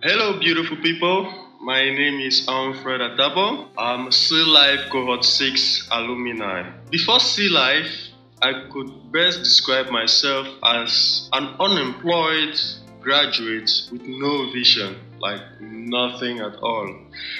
Hello, beautiful people. My name is Alfred Adabo. I'm Sea Life Cohort 6 alumni. Before Sea Life, I could best describe myself as an unemployed graduate with no vision, like nothing at all.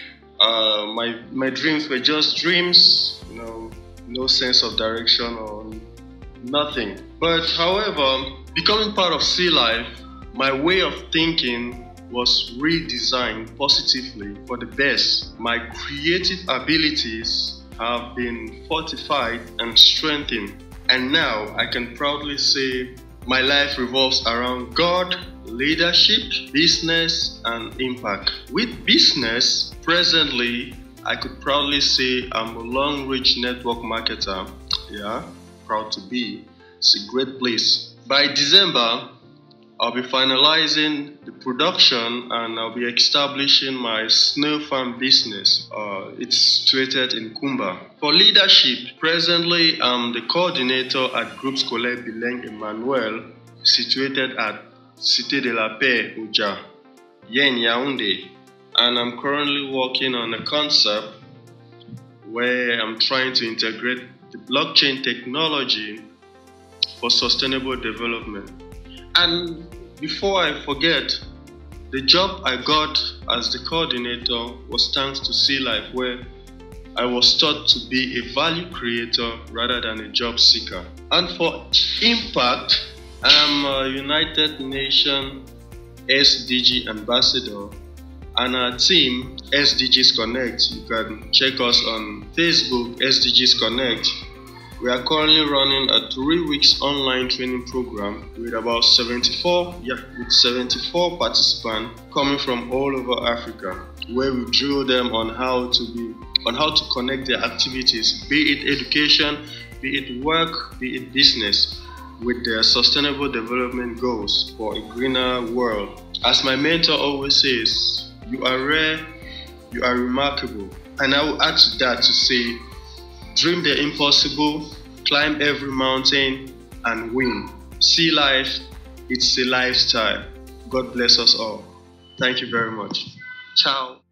My dreams were just dreams, no sense of direction or nothing. But however, becoming part of Sea Life, my way of thinking was redesigned positively for the best. My creative abilities have been fortified and strengthened, and now I can proudly say my life revolves around God, leadership, business, and impact. With business, presently, I could proudly say I'm a long-reach network marketer. Yeah, proud to be. It's a great place. By December, I'll be finalizing the production and I'll be establishing my snail farm business. It's situated in Kumba. For leadership, presently I'm the coordinator at Groupe Scolaire Bilingue Emmanuel, situated at Cité de la Paix, Oja, Yen Yaoundé. And I'm currently working on a concept where I'm trying to integrate the blockchain technology for sustainable development. And before I forget, the job I got as the coordinator was thanks to Sea Life, where I was taught to be a value creator rather than a job seeker. And for impact, I'm a United Nations SDG ambassador, and our team, SDGs Connect. You can check us on Facebook, SDGs Connect. We are currently running a 3 weeks online training program with about 74 participants coming from all over Africa, where we drill them on how to connect their activities, be it education, be it work, be it business, with their sustainable development goals for a greener world. As my mentor always says, you are rare, you are remarkable. And I will add to that to say, dream the impossible, climb every mountain, and win. Sea Life, it's a lifestyle. God bless us all. Thank you very much. Ciao.